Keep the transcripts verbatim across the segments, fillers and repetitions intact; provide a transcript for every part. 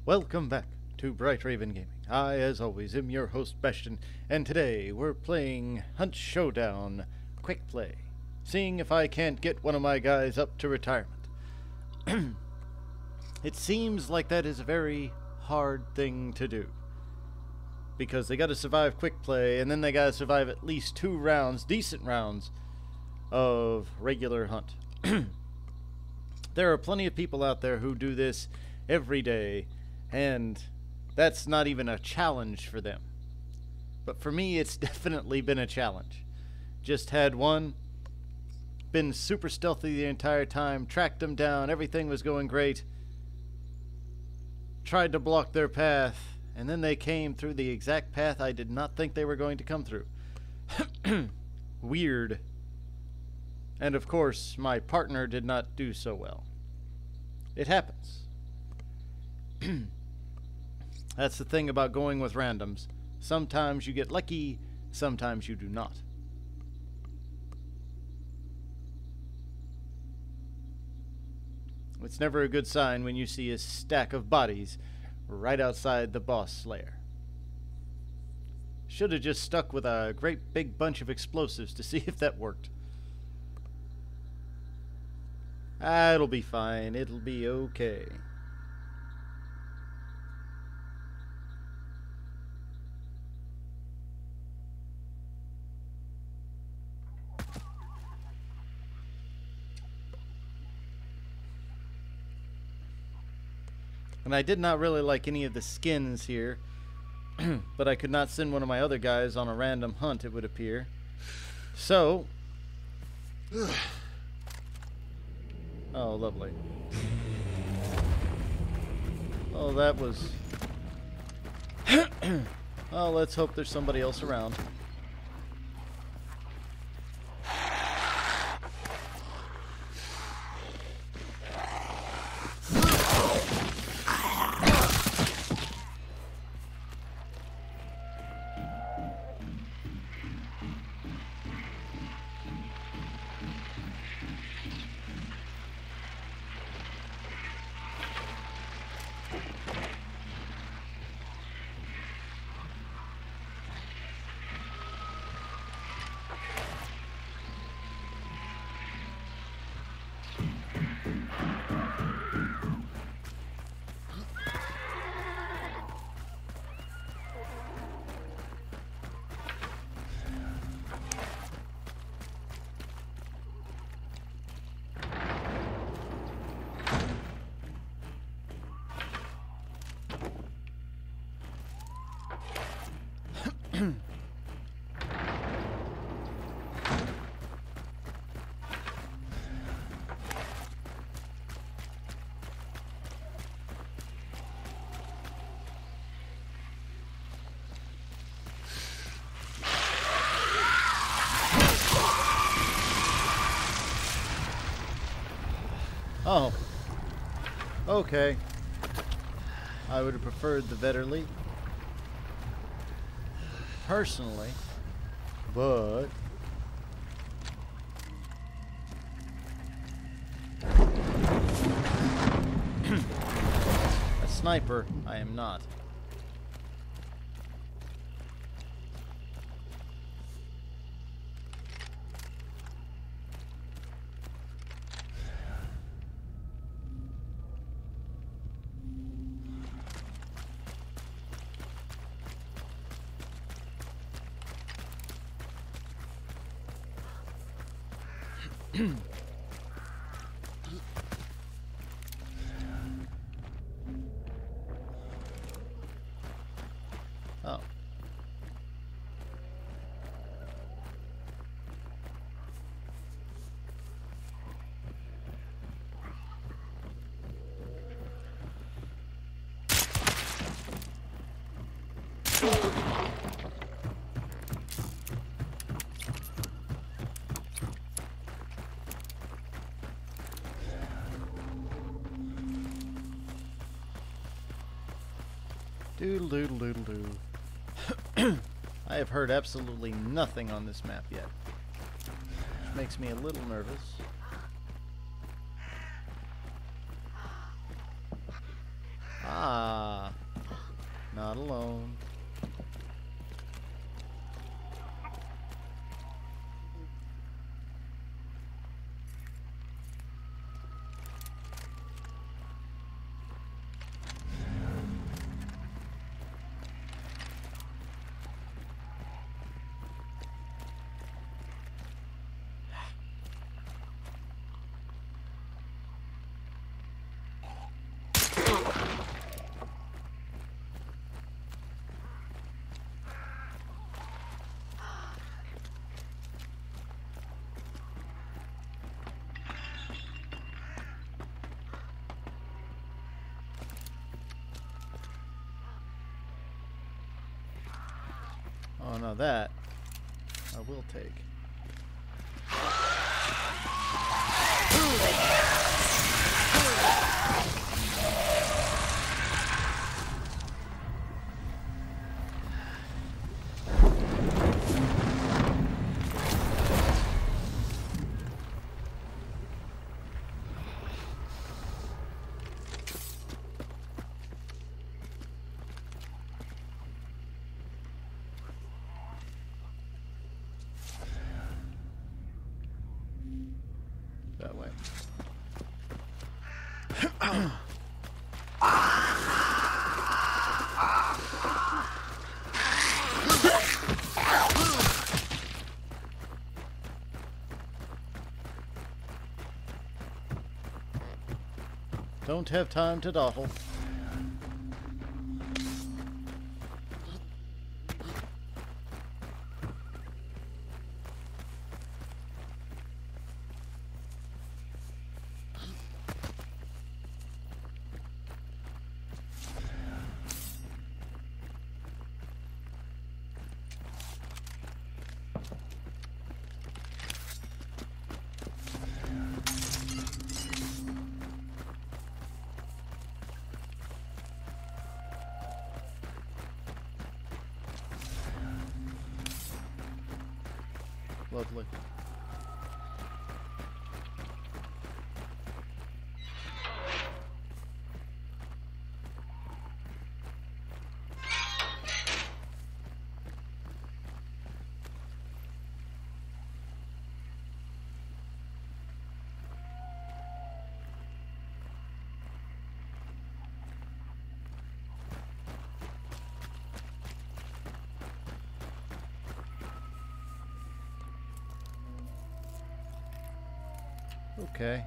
Welcome back to Bright Raven Gaming. I, as always, am your host, Bastion, and today we're playing Hunt Showdown Quick Play, seeing if I can't get one of my guys up to retirement. It seems like that is a very hard thing to do, because they gotta survive Quick Play, and then they gotta survive at least two rounds, decent rounds, of regular Hunt. There are plenty of people out there who do this every day, and that's not even a challenge for them. But for me, it's definitely been a challenge. Just had one, been super stealthy the entire time, tracked them down, everything was going great, tried to block their path, and then they came through the exact path I did not think they were going to come through. Weird. And of course, my partner did not do so well. It happens. That's the thing about going with randoms. Sometimes you get lucky, sometimes you do not. It's never a good sign when you see a stack of bodies right outside the boss lair. Should have just stuck with a great big bunch of explosives to see if that worked. Ah, it'll be fine. It'll be okay. And I did not really like any of the skins here, but I could not send one of my other guys on a random hunt, it would appear. So... Oh, lovely. Oh, that was... Oh, let's hope there's somebody else around. Oh. Okay. I would have preferred the Vetterli, personally, but... a sniper, I am not. Oh. Doodle doodle doodle doo. I have heard absolutely nothing on this map yet, which makes me a little nervous. Ah. now that I will take. That way. Don't have time to dawdle. Lovely. Okay.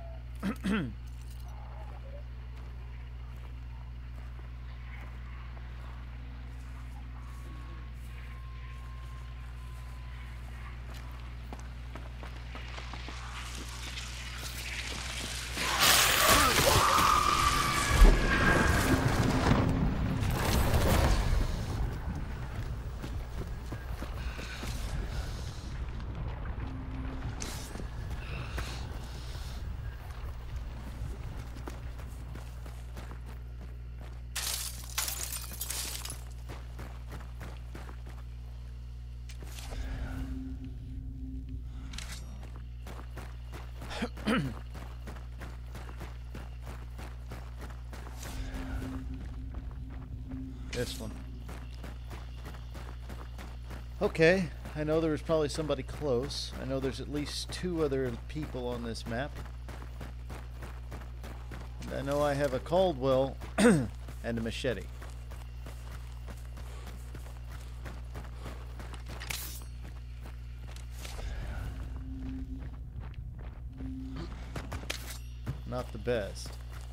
This one. Okay, I know there was probably somebody close. I know there's at least two other people on this map. And I know I have a Caldwell and a machete. Not the best.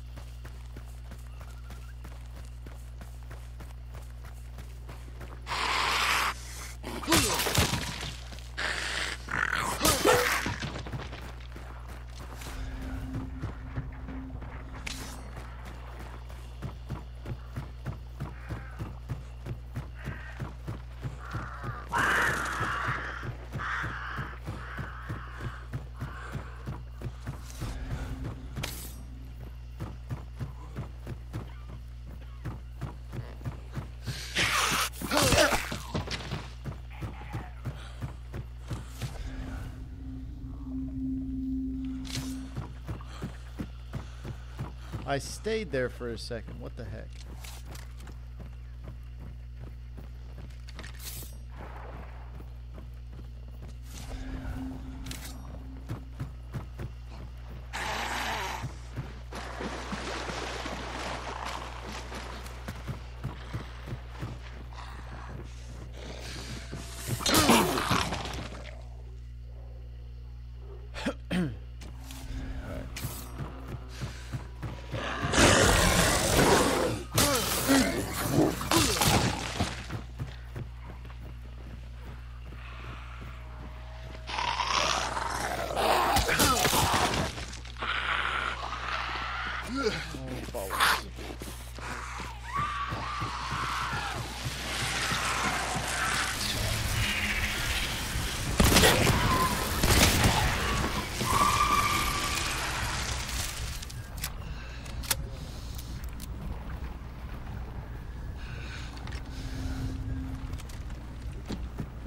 I stayed there for a second. What the heck?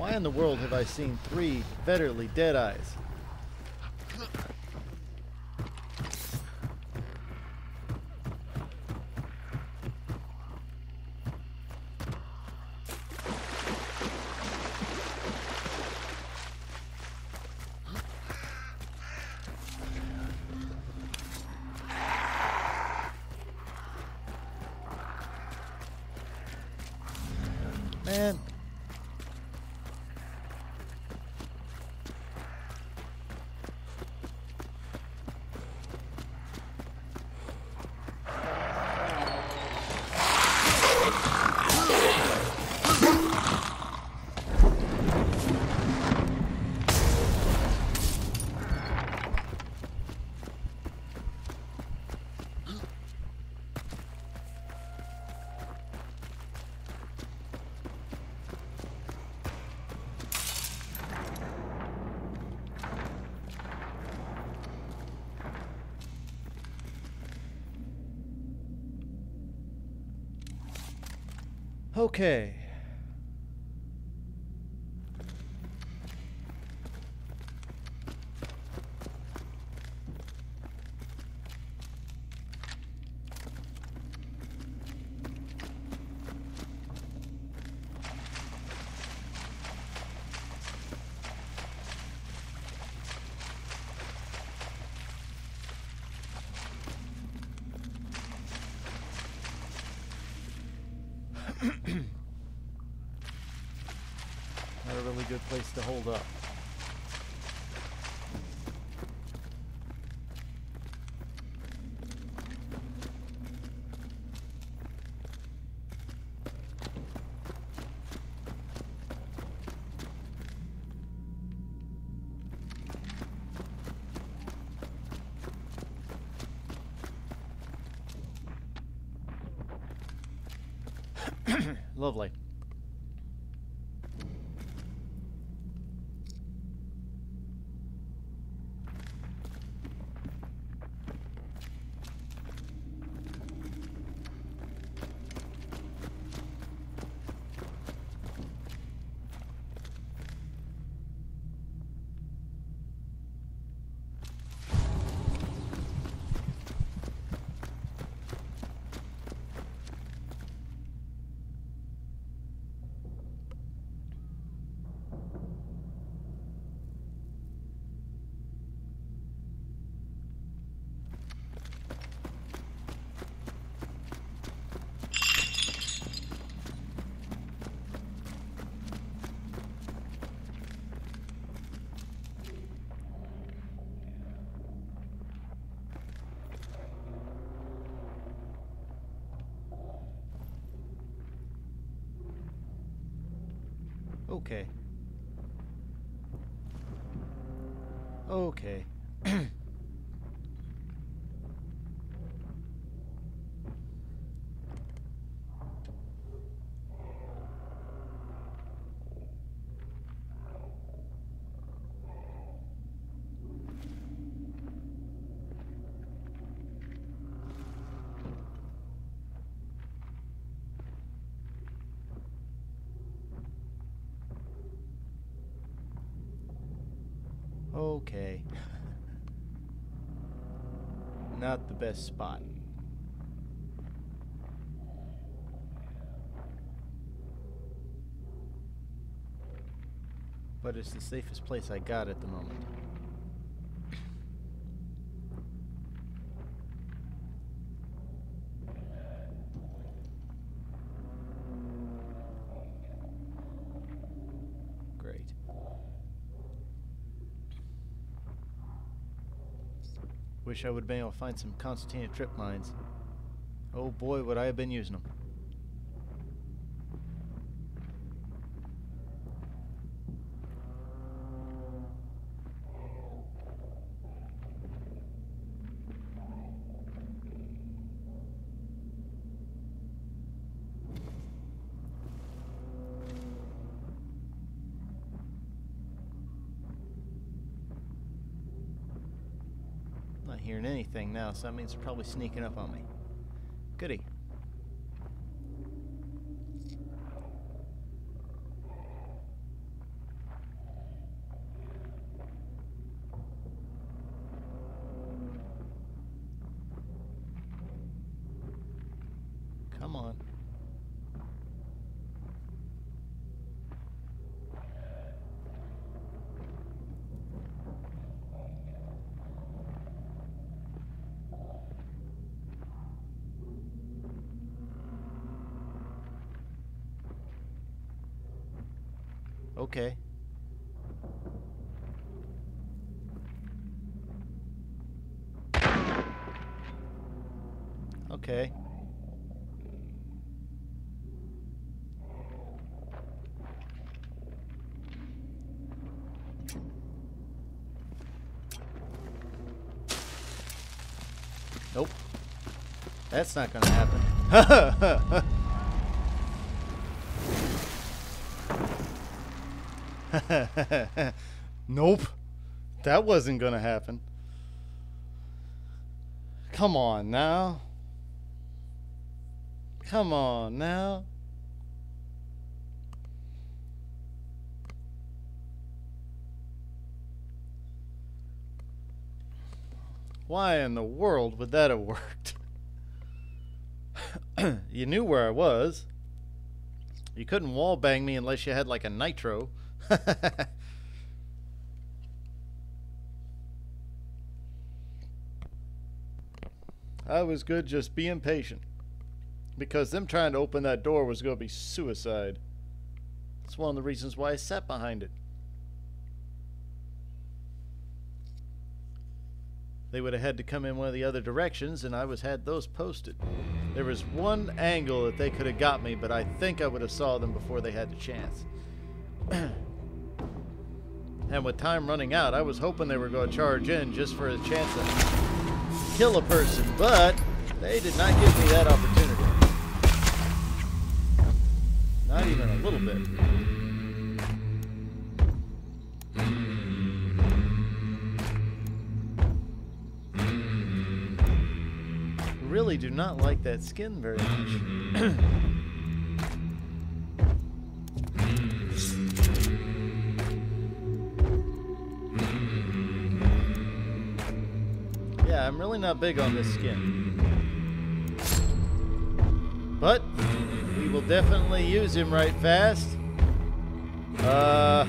Why in the world have I seen three federally dead eyes? Man. Okay. Not a really good place to hold up. Lovely. Okay. Okay. Okay. Not the best spot. But it's the safest place I got at the moment. Great. Wish I would have been able to find some concertina trip mines. Oh boy, would I have been using them. Not hearing anything now, so that means they're probably sneaking up on me. Goody. Come on. Okay. Okay. Nope. That's not gonna happen. Nope. That wasn't gonna happen. Come on now. Come on now. Why in the world would that have worked? You knew where I was. You couldn't wall bang me unless you had like a nitro. I was good just being patient. Because them trying to open that door was going to be suicide. That's one of the reasons why I sat behind it. They would have had to come in one of the other directions, and I was had those posted. There was one angle that they could have got me, but I think I would have saw them before they had the chance. And with time running out, I was hoping they were going to charge in just for a chance to kill a person, but they did not give me that opportunity. Not even a little bit. Really do not like that skin very much. Yeah, I'm really not big on this skin. But we will definitely use him right fast. Uh,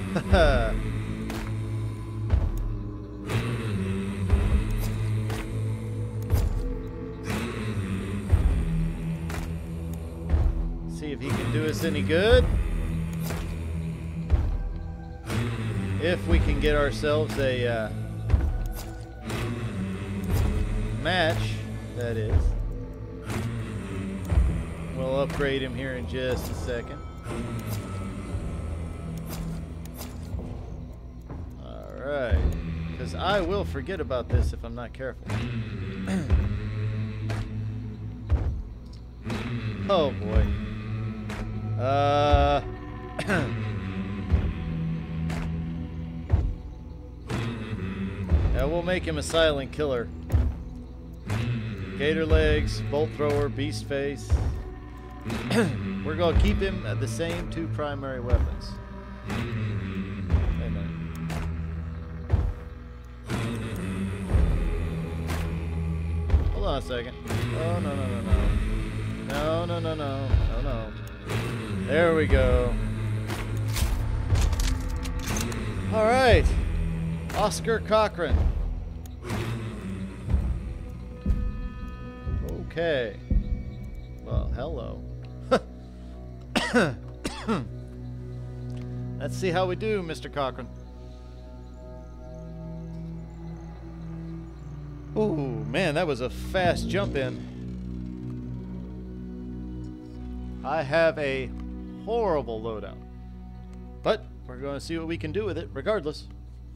see if he can do us any good. If we can get ourselves a uh, match, that is. We'll upgrade him here in just a second. Alright. Because I will forget about this if I'm not careful. Oh boy. Uh... Yeah, we'll make him a silent killer. Gator legs, bolt thrower, beast face. We're going to keep him at the same two primary weapons. Wait a minute. Hold on a second. Oh, no, no, no, no. No, no, no, no. No, no. There we go. All right. Oscar Cochran. Okay. Well, hello. Let's see how we do, Mister Cochran. Oh, man, that was a fast jump in. I have a horrible loadout. But we're going to see what we can do with it, regardless.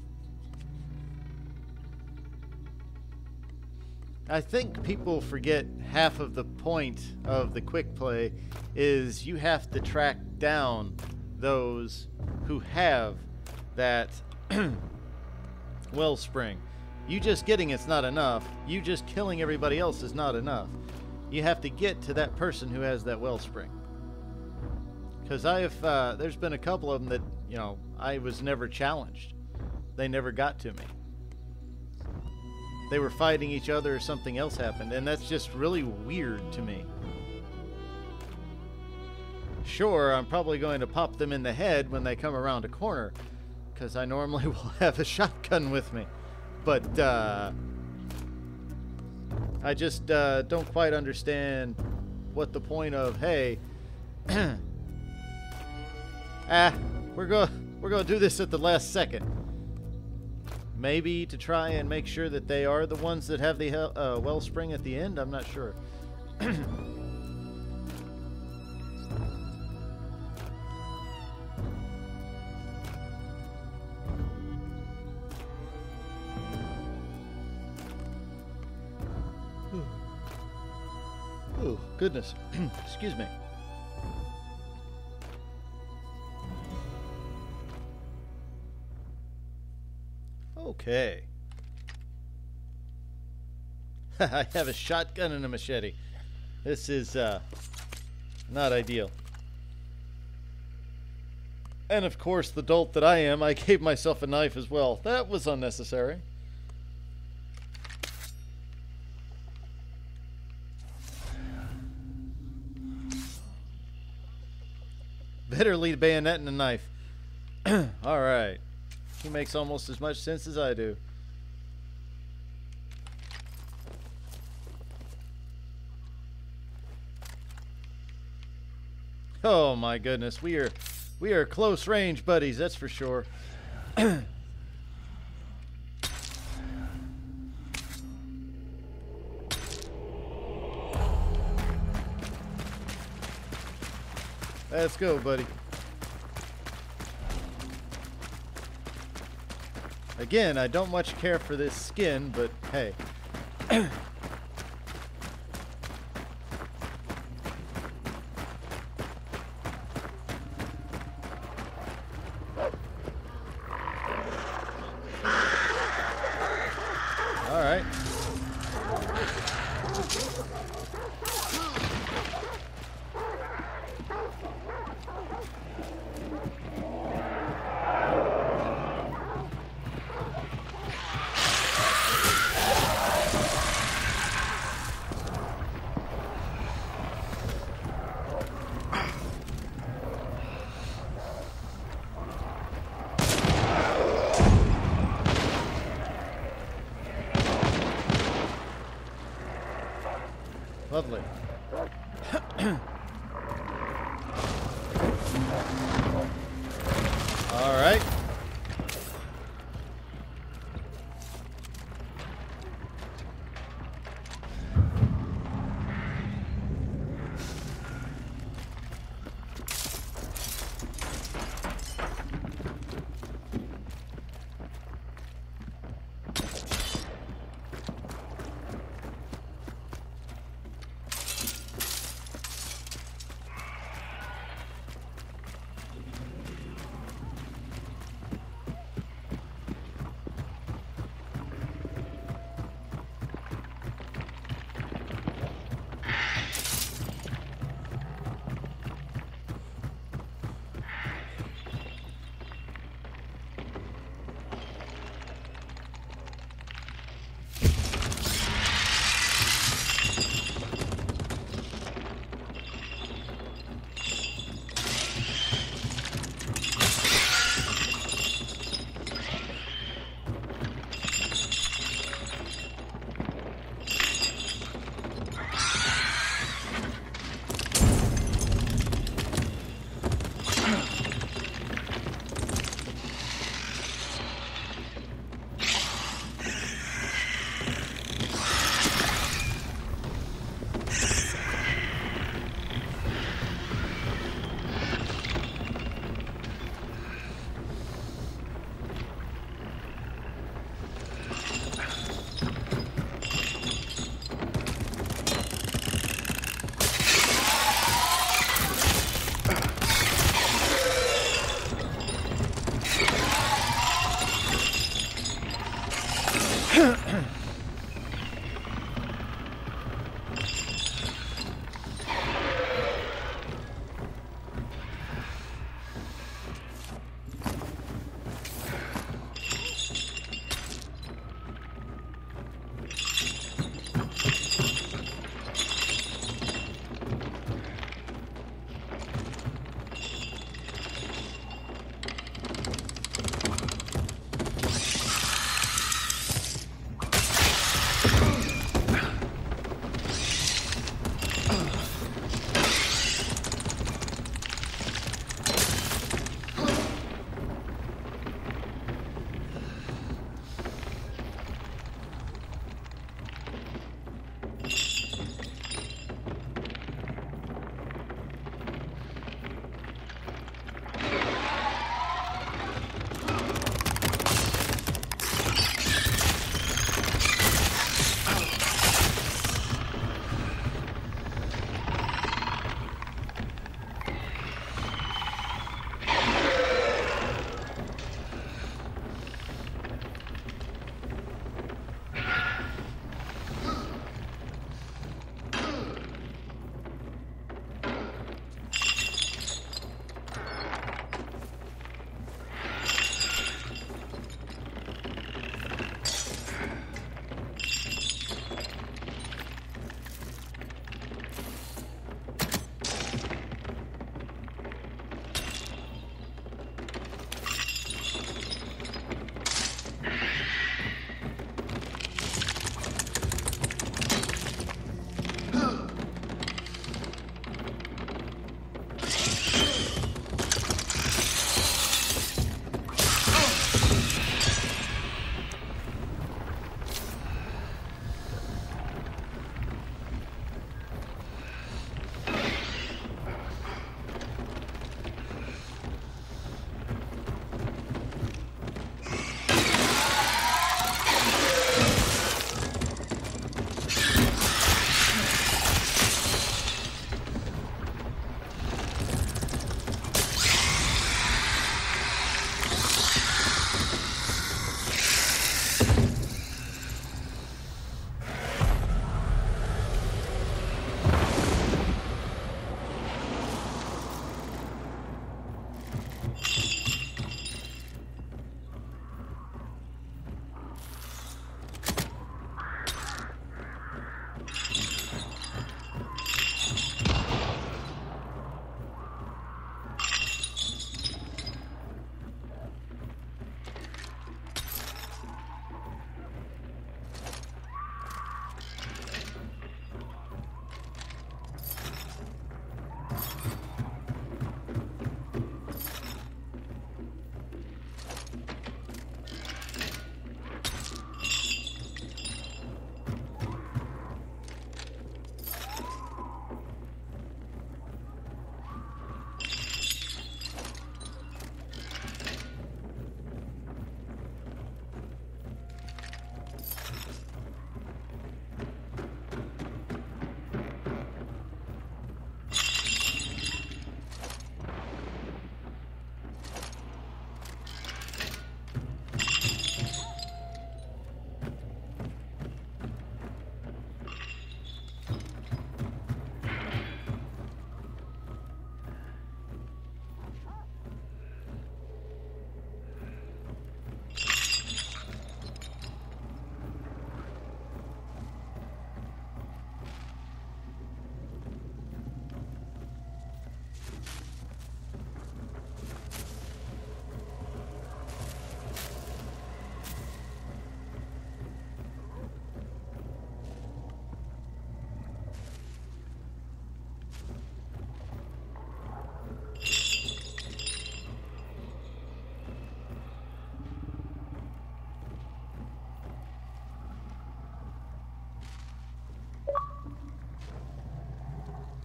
I think people forget half of the point of the quick play is you have to track down those who have that wellspring. You just getting it's not enough. You just killing everybody else is not enough. You have to get to that person who has that wellspring. Because I've uh, there's been a couple of them that, you know, I was never challenged. They never got to me. They were fighting each other or something else happened, and that's just really weird to me. sure, I'm probably going to pop them in the head when they come around a corner, because I normally will have a shotgun with me. But, uh... I just, uh, don't quite understand what the point of, hey... ah, we're going we're going to do this at the last second. Maybe to try and make sure that they are the ones that have the uh, wellspring at the end? I'm not sure. Oh, goodness. Excuse me. Okay. I have a shotgun and a machete. This is uh, not ideal. And of course, the dolt that I am, I gave myself a knife as well. That was unnecessary. Better lead a bayonet and a knife. Alright. He makes almost as much sense as I do. Oh my goodness, we are we are close range buddies, that's for sure. Let's go, buddy. Again, I don't much care for this skin, but hey. All right.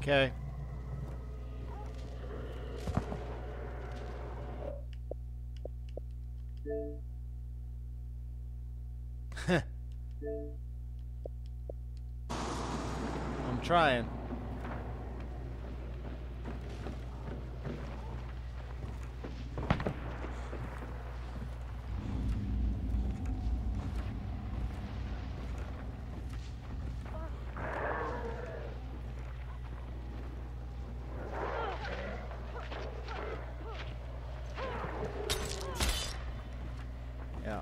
Okay. I'm trying. Yeah.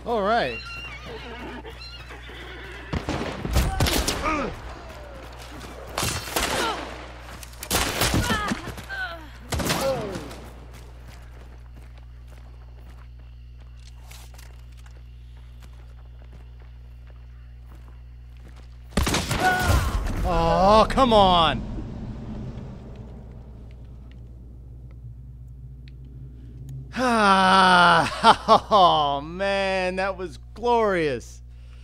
All right. Oh, come on. Ah, oh man, that was glorious.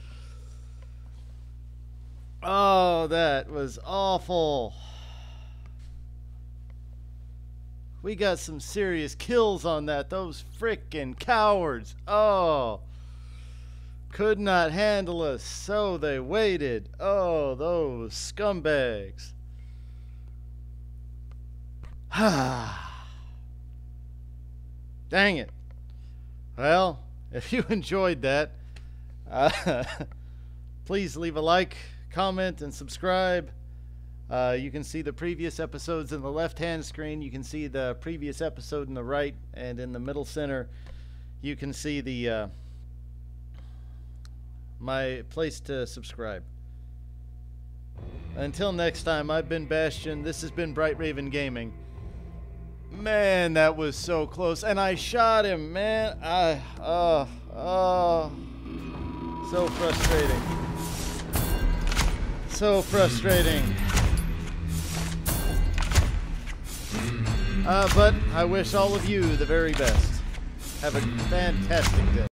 Oh, that was awful. We got some serious kills on that. Those frickin' cowards. Oh. Could not handle us, so they waited. Oh, those scumbags. Dang it. Well, if you enjoyed that, uh, please leave a like, comment, and subscribe. Uh, you can see the previous episodes in the left-hand screen. You can see the previous episode in the right, and in the middle center, you can see the uh, my place to subscribe. Until next time, I've been Bastion. This has been Bright Raven Gaming. Man, that was so close, and I shot him, man. I, oh, oh, so frustrating. So frustrating. Uh, but I wish all of you the very best. Have a fantastic day.